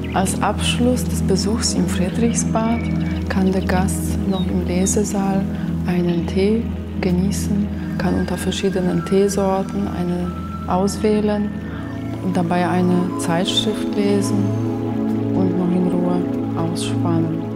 Als Abschluss des Besuchs im Friedrichsbad kann der Gast noch im Lesesaal einen Tee genießen, kann unter verschiedenen Teesorten eine auswählen und dabei eine Zeitschrift lesen und noch in Ruhe ausspannen.